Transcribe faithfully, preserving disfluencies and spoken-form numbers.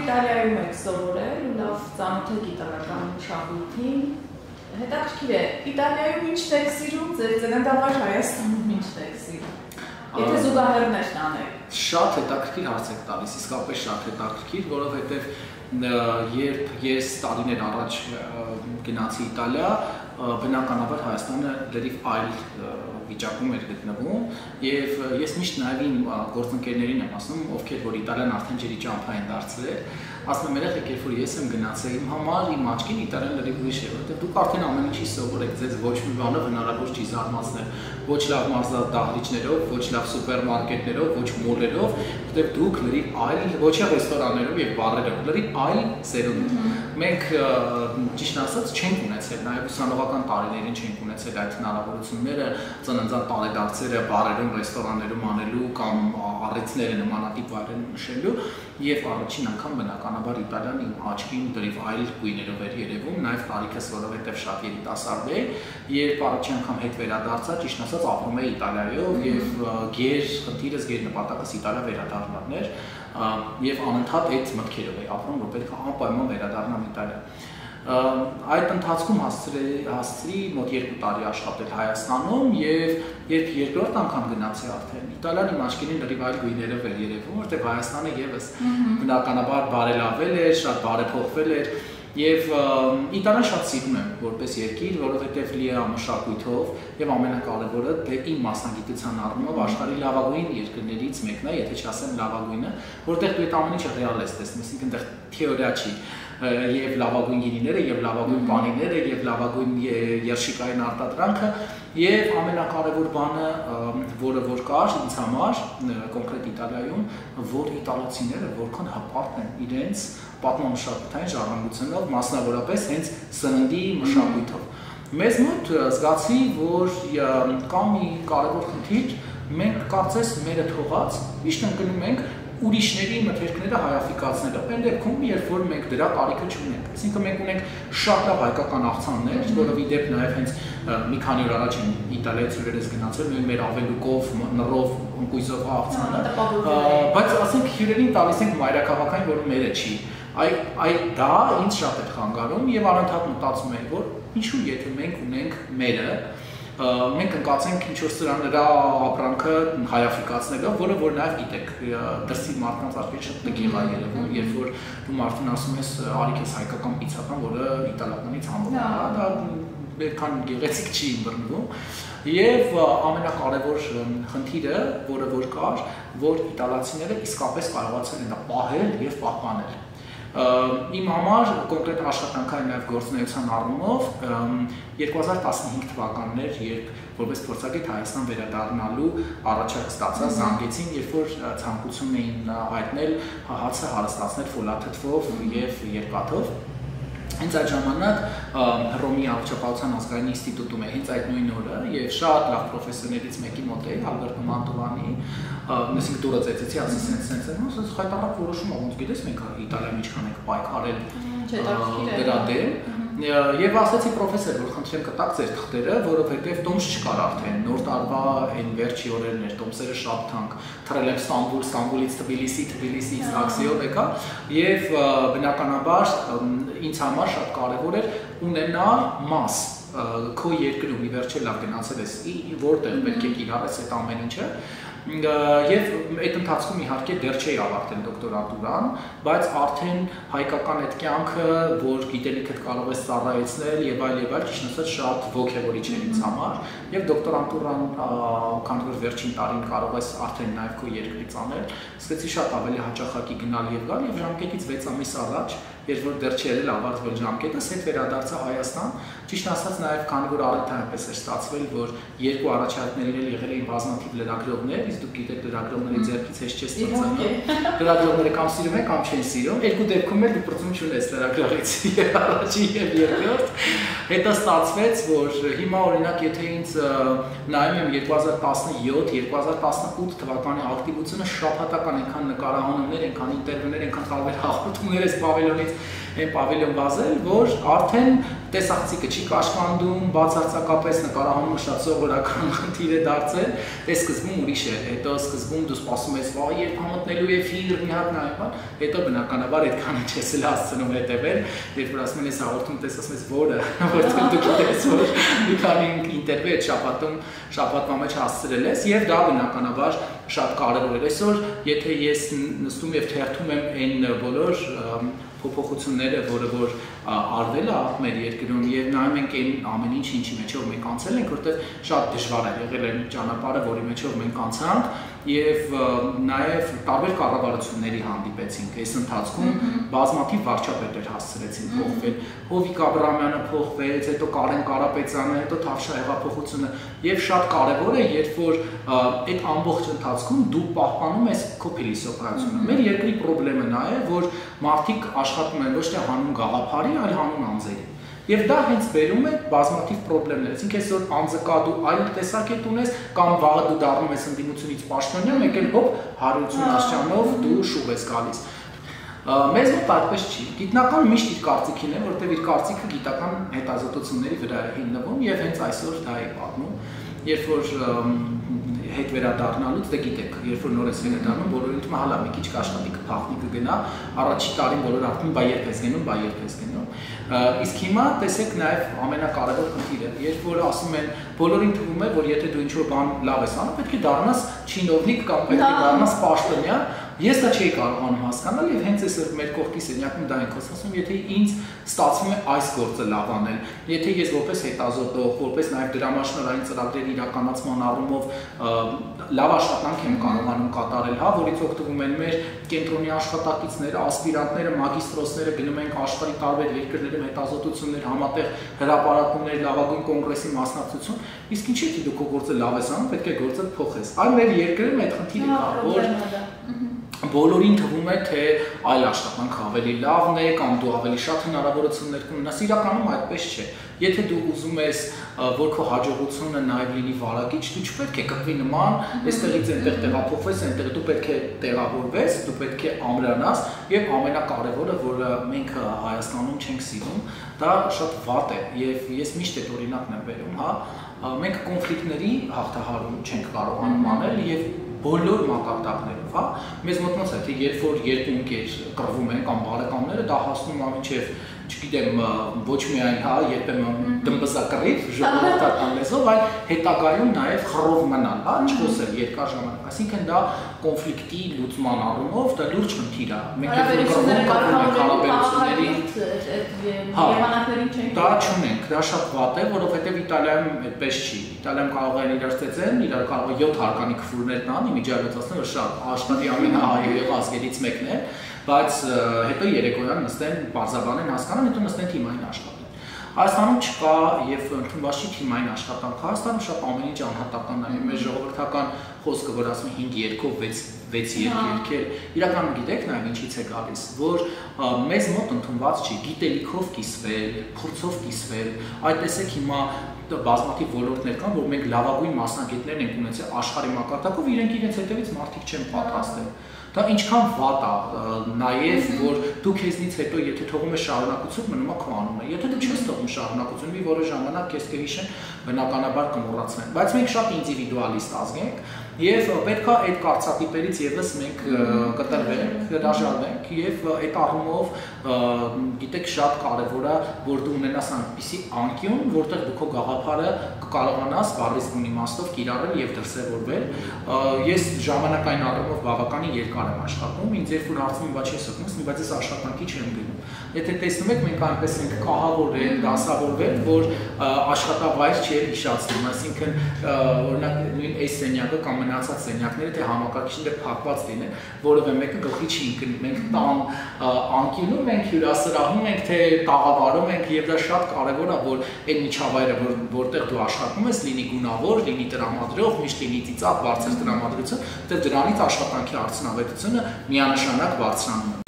Իտալիայում եք սովորել, լավ ծանոթ եք իտալական մշակույթին։ Հետաքրքիր է, Իտալիայում ինչ եք սիրում, ձեր ծննդավայր Հայաստանում ինչ եք սիրում։ Եթե զուգահեռներ տանեք։ Շատ հետաքրքիր հարց եք տալիս, իսկապես շատ հետաքրքիր, որովհետև երբ ես տարիներ առաջ գնացի Իտալիա, բնականաբար Հայաստանը լրիվ այլ վիճակում էր գտնվում եւ ես միշտ նաեւ իմ գործընկերներին եմ ասում, ովքեր որ Իտալիան արդեն ջրի ճամփա են դարձրել, ասում եմ երեք երբ որ ես եմ գնացել իմ համար իմ աչքին Իտալիան լրիվ ուրիշ է, որովհետեւ դուք արդեն ամեն ինչի սովոր եք, ձեզ ոչ մի բանը հնարավոր չի զարմացնել, ոչ լավ մարզադահլիճներով, ոչ լավ սուպերմարկետներով, ոչ մոլերով, որովհետեւ դուք լրիվ այլ ոչ ռեստորաններով եւ բարերով, լրիվ այլ սերունդ։ Մենք ճիշտ ասած չենք ունեցել, նաեւ ուսանողական տարիներին չենք ունեցել այդ հնարավորությունները ծննդյան տարեդարձերը բարերում, ռեստորաններում անելու կամ առիթները նմանատիպ վայրերում նշելու եւ առաջին անգամ բնականաբար Իտալիան իմ աչքին դրիվ այլ գույներով էր երևում, նաեւ տարիքս որովհետեւ շատ երիտասարդ է, երբ առաջին անգամ հետ վերադարձա, ճիշտ ասած ապրում էի Իտալիայով եւ գեր խնդիրս գեր նպատակս Իտալիա վերադառնալն էր եւ անընդհատ այդ մտքերով էի ապրում, որ պետք է անպայման վերադառնամ Իտալիա։ Այդ ընթացքում հասցրի մոտ երկու տարի աշխատել Հայաստանում եւ երբ երկրորդ անգամ գնացի արդեն Իտալիան իմ աչքին լրիվ այլ գույներով էր երևում, որտեղ Հայաստանը եւս բնականաբար բարելավել էր, շատ բարեփոխվել էր եւ Իտալիան շատ սիրում եմ որպես երկիր, որովհետեւ լի է մշակույթով եւ ամենակարևորը դե իմ մասնագիտության առումով աշխարհի լավագույն երկրներից մեկն է, եթե չասեմ լավագույնը, որտեղ դու այդ ամեն ինչը ռեալ ես տեսնում, այսինքն դեռ թեորիա չի եւ լավագույն գինիները եւ լավագույն բանիները եւ լավագույն երշիկային արտադրանքը եւ ամենակարևոր բանը, որը որ կար ինձ համար կոնկրետ Իտալիայում, որ իտալացիները որքան հպարտ են իրենց պատմամշակութային ժառանգությունով, մասնավորապես հենց սննդի մշակույթով։ Մեզ մոտ զգացի, որ կա մի կարևոր խնդիր, մենք կարծես մերը թողած միշտ ընկնում ենք ուրիշների մթերքները հայաֆիկացնելով, այն դեպքում, երբ որ մենք դրա տարիքը չունենք։ Այսինքն մենք ունենք շատ լավ հայկական աղցաններ, որով ի դեպ նաև հենց մի քանի օր առաջ Իտալիայից հյուրերս գնացել, նույն մեր ավելուկով, նռով, ընկույզով աղցանը, բայց ասենք հյուրերին տալիս ենք մայրաքաղաքային, որը մերը չի։ Այ դա ինձ շատ է խանգարում եւ անընդհատ մտածում եմ, որ ինչու եթե մենք ունենք մերը մենք ընկածենք ինչ-որ սրան նրա ապրանքը հայաֆիկացնելով, որը որ նաև գիտեք, դրսի մարդկանց արդեն շատ տգեղ է երևում, երբ որ դու մարդուն ասում ես արի քեզ հայկական պիցական, որը իտալականից համով է, դա այդքան գեղեցիկ չի ըմբռնվում, եւ ամենակարևոր խնդիրը, որը որ կար, որ իտալացիները իսկապես կարողացել են դա պահել եւ պահպանել։ Իմ համար կոնկրետ աշխատանքային նաև գործունեության առումով երկու հազար տասնհինգ թվականն էր, երբ որպես փորձագետ Հայաստան վերադառնալու առաջարկ ստացա, զանգեցին, երբ որ ցանկություն էին հայտնել հացը հարստացնել ֆոլաթթվով եւ երկաթով։ Հենց այդ ժամանակ Հռոմի առողջապահության ազգային ինստիտուտում է հենց այդ նույն օրը եւ շատ լավ պրոֆեսորներից մեկի մոտ էի, Ալբերտո Մանտովանի, նույնիսկ դուրը ծեծեցի, ասես սենց սենց, ասես խայտարակ որոշում ա, ոնց գիտես մենք Իտալիայում ինչքան ենք պայքարել դրա դեմ։ Եվ ասացի պրոֆեսոր, որ խնդրեմ կտակ ձեր թղթերը, որովհետև տոմս չկար արդեն, նոր տարվա այն վերջի օրերն էր, տոմսերը շատ թանկ, թռել եմ Ստամբուլ, Ստամբուլից Թբիլիսի, Թբիլիսից տաքսիով եկա, եւ բնականաբար ինձ համար շատ կարևոր էր ունենալ մաս քո երկրում, ի վերջո լավ գնացել ես, որտեղ պետք է կիրառես այդ ամեն ինչը։ Եվ այդ ընթացքում իհարկե դեռ չէի ավարտել դոկտորատուրան, բայց արդեն հայկական այդ կյանքը, որ գիտելիքդ կարող ես ծառայեցնել եւ այլ եւ այլ, ճիշտ ասած շատ ոգևորիչ էր ինձ համար, եւ դոկտորատուրան, քանի որ վերջին տարին կարող ես արդեն նաեւ քո երկրից անել, սկսեցի շատ ավելի հաճախակի գնալ եւ գալ եւ ժամկետից վեց ամիս առաջ, երբ որ դեռ չէր էլ ավարտվել ժամկետս, հետ վերադարձա Հայաստան, ճիշտ ասած նաեւ քանի որ արդեն այնպես էր ստացվել, որ երկու առաջարկներին էլ եղել էին բազմաթիվ լրագրողներ, իսկ դուք գիտեք լրագրողների ձեռքից հեշտ չես ծնծում։ Լրագրողները կամ սիրում են, կամ չեն սիրում, երկու դեպքում էլ դու պրծում չունես լրագրողից եւ առաջին եւ երկրորդ։ Հետո ստացվեց, որ հիմա օրինակ եթե ինձ նայում եմ երկու հազար տասնյոթ երկու հազար տասնութ թվականի ակտիվությունը շաբաթական այնքան նկարահանումներ, այնքան ինտերվյուներ, այնքան տարբեր հաղորդումներ էս պավելյոնից այն պավիլիոն վազել, որ արդեն տեսախցիկը չի կաշկանդում, բացարձակապես նկարահանումը շատ սովորական խնդիր է դարձել, դե սկզբում ուրիշ է, հետո սկզբում դու սպասում ես, վայ, երբ համոտնելու է ֆիլմ, մի հատ նայում, հետո բնականաբար այդքանը չես էլ հասցնում հետևել, երբ որ ասում են ես հաղորդում տես, ասում ես որը, որտեղ դու գիտես, որ մի քանի ինտերվյու այդ շաբաթում շաբաթվա մեջ հասցրել ես, եւ դա բնականաբար շատ կարևոր է։ Այսօր, եթե ես նստում եւ թերթում եմ այն բոլոր փոփոխությունները, որը որ արվել է մեր երկրում եւ նայում ենք այն ամեն ինչ, ինչի մեջով մենք անցել ենք, որտեղ շատ դժվար է եղել այն ճանապարհը, որի մեջով մենք անցանք եւ նաեւ տարբեր կառավարությունների հանդիպեցինք այս ընթացքում բազմաթիվ վարչապետեր հասցրեցին փոխվել, Հովիկ Աբրահամյանը փոխվեց, հետո Կարեն Կարապետյանը, հետո Թավշյա հեղափոխությունը եւ շատ կարեւոր է, երբ որ այդ ամբողջ ընթացքում դու պահպանում ես քո փիլիսոփայությունը։ Մեր երկրի խնդրեմը նա է, որ մարդիկ աշխատում են ոչ թե հանուն գաղափարի, այլ հանուն անձերի։ Եվ դա հենց բերում է բազմաթիվ խնդիրներ, այսինքն այսօր անձը կա դու այլ տեսակետ ունես, կամ վաղը դու դառնում ես ընդդիմությունից պաշտոնյա, մեկ էլ հոп հարյուրություն աստիճանով դու շուռ ես գալիս։ Մեզ մոտ այդպես չի։ Գիտնական միշտ իր կարծիքին է, որտեղ իր կարծիքը գիտական հետազոտությունների վրա է հիմնվում եւ հենց այսօր դա է պատմում, երբ որ հետ վերադառնալուց դե գիտեք, երբ որ նոր ես վերադառնում, բոլորին թվում է հալա մի քիչ կաշխատի կփախնի կգնա, առաջի տարին բոլորը արդեն բայ երբ ես գնում, բայ երբ ես գնում։ Իսկ հիմա տեսեք նաև ամենակարևոր խնդիրը, երբ որ ասում են բոլորին թվում է, որ եթե դու ինչ-որ բան լավ ես անում, պետք է դառնաս չինովնիկ կամ պետք է դառնաս պաշտոնյա։ Ես դա չէի կարողանում հասկանալ եւ հենց այսօր մեր կողքի սենյակում դա ենք ասում, եթե ինձ ստացվում է այս գործը լավ անել, եթե ես որպես հետազոտող, որպես նաեւ դրամաշնորհային ծրագրերի իրականացման առումով լավ աշխատանք եմ կարողանում կատարել, հա, որից օգտվում են մեր կենտրոնի աշխատակիցները, ասպիրանտները, մագիստրոսները, գնում ենք աշխարհի տարբեր երկրներում հետազոտություններ, համատեղ հրապարակումներ, լավագույն կոնգրեսի մասնակցություն, իսկ ինչի՞ դու քո գործը լավ ես անում, պետք է գործը փոխես։ Այլ մեր երկրում այդ խնդիրը կա, որ բոլորին թվում է, թե այլ աշխատանք ավելի լավն է կամ դու ավելի շատ հնարավորություններ կունենաս, իրականում այդպես չէ։ Եթե դու ուզում ես, որ քո հաջողությունը նաև լինի վարակիչ, դու չպետք է կռվի նման, այստեղից այնտեղ տեղափոխվես, այնտեղ դու պետք է տեղավորվես, դու պետք է ամրանաս եւ ամենակարևորը, որը մենք Հայաստանում չենք սիրում, դա շատ վատ է եւ ես միշտ այդ օրինակն եմ բերում, հա, մենք կոնֆլիկտների հաղթահարում չենք կարողանում անել եւ բոլոր մակարդակներով, հա, մեզ մոտ ոնց է, թե երբ որ երկու ընկեր կռվում են կամ բարեկամները, դա հասնում է մինչև, չգիտեմ, ոչ միայն, հա, երբեմն դմբզակռիվ, ժողովրդական լեզվով, այլ հետագայում նաև խռով մնալ, հա, չխոսել երկար ժամանակ, այսինքն դա կոնֆլիկտի լուծման առումով դա լուրջ խնդիր է։ Մենք դա չունենք, դա շատ վատ է, որովհետև Իտալիայում այդպես չի։ Իտալիայում կարող են իրար ծեծեն, իրար կարող է յոթ հարկանի քֆուրներ տան, իմիջիայլոցացնեն, որ շատ աշխարհի ամենահայերեխ ազգերից մեկն է, բայց հետո երեկոյան նստեն, բարձաբանեն, հասկանան, հետո նստեն թիմային աշխատեն։ Հայաստանում չկա եւ ընդունված չի թիմային աշխատանք։ Հայաստանում շատ ամեն ինչ անհատական է։ Մեր ժողովրդական խոսքը, որ ասում է հինգ երկով վեց երկեր, իրականում գիտեք նաեւ ինչից է գալիս, որ մեզ մոտ ընդունված չի գիտելիքով կիսվել, փորձով կիսվել։ Այդ տեսեք հիմա բազմաթիվ ոլորտներ կան, որ մենք լավագույն մասնագետներ ենք ունեցել աշխարհի մակարդակով, իրենք իրենց հետևից մարդիկ չեն պատրաստել։ Դա ինչքան վատ է, նաև որ դու քեզնից հետո եթե թողում ես շարունակություն, մնում է քո անունը։ Եթե դու չես թողում շարունակություն, մի որոշ ժամանակ քեզ կհիշեն, բնականաբար կմոռացվեն։ Բայց մենք շատ ինդիվիդուալիստ ազգ ենք եւ պետք է այդ կարծատիպերից եւս մենք կտրվենք, հրաժարվենք եւ այդ առումով գիտեք շատ կարեւոր է, որ դու ունենաս այնպիսի անկյուն, որտեղ դու քո գաղափարը կկարողանաս բառից բուն իմաստով կիրառել եւ դրսեւորվել։ Ես ժամանակային առումով բավականին երկար եմ աշխատում, ինձ երբ որ հարցնում եմ, ես ասում, բայց ես աշխատանքի չեմ գնում։ Եթե տեսնում եք, մենք այնպես ենք կահավորել, դասավորվել, որ աշխատավայր չի հիշացնում, այսինքն օրինակ նույն այս սենյակը կամ մնացած սենյակները թե համակարգիչները փակված լինեն, որովե մեկը գլխի չի ընկնում, մենք տան անկյունում ենք, հյուրասրահում ենք, թե տաղավարում ենք եւ դա շատ կարեւոր է, որ այդ միջավայրը, որ որտեղ դու աշխատում ես, լինի գունավոր, լինի տրամադրող, միշտ լինի ծիծաղ, բարձր տրամադրություն, որտեղ դրանից աշխատանքի արդյունավետությունը միանշանակ բարձրանում է։